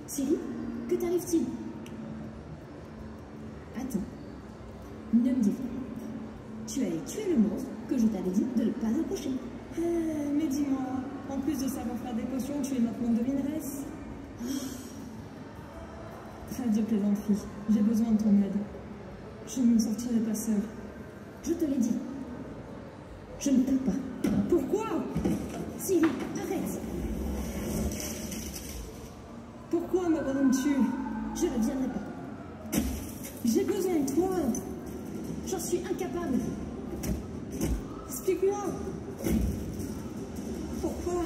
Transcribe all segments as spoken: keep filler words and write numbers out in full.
Siri, que t'arrive-t-il? Attends. Ne me dis rien. Tu allais tuer le monstre que je t'avais dit de ne pas approcher. Ah, mais dis-moi, en plus de savoir faire des potions, tu es maintenant devineresse. Trêve de plaisanterie, j'ai besoin de ton aide. Je ne me sortirai pas seule. Je te l'ai dit. Je ne peux pas. Pourquoi? Siri, arrête. Pourquoi m'abandonnes-tu? Je ne viendrai pas. J'ai besoin de toi. J'en suis incapable. Explique-moi. Pourquoi?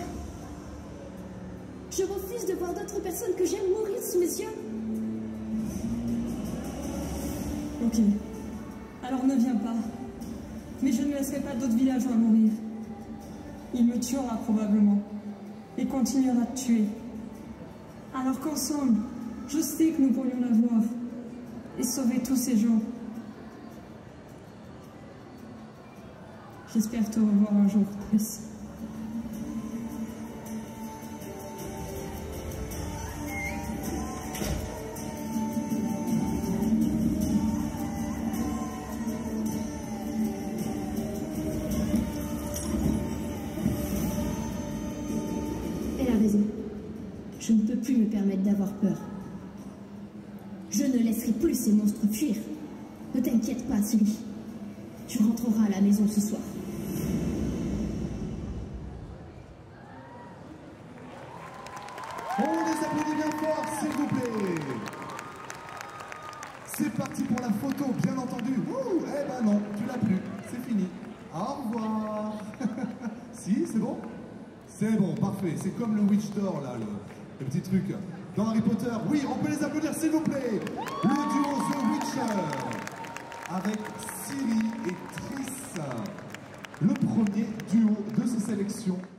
Je refuse de voir d'autres personnes que j'aime mourir sous mes yeux. Ok. Alors ne viens pas. Mais je ne laisserai pas d'autres villageois mourir. Il me tuera probablement. Et continuera de tuer. Alors qu'ensemble, je sais que nous pourrions l'avoir. Et sauver tous ces gens. J'espère te revoir un jour, Triss. Elle a raison. Je ne peux plus me permettre d'avoir peur. Je ne laisserai plus ces monstres fuir. Ne t'inquiète pas, Siri. Tu rentreras à la maison ce soir. On les applaudit bien fort, s'il vous plaît. C'est parti pour la photo, bien entendu. Ouh, eh ben non, tu l'as plus, c'est fini. Au revoir. Si, c'est bon? C'est bon, parfait. C'est comme le Witch Door, là, le, le petit truc. Dans Harry Potter, oui, on peut les applaudir, s'il vous plaît. Le duo The Witcher, avec Siri et Triss. Le premier duo de ces sélections.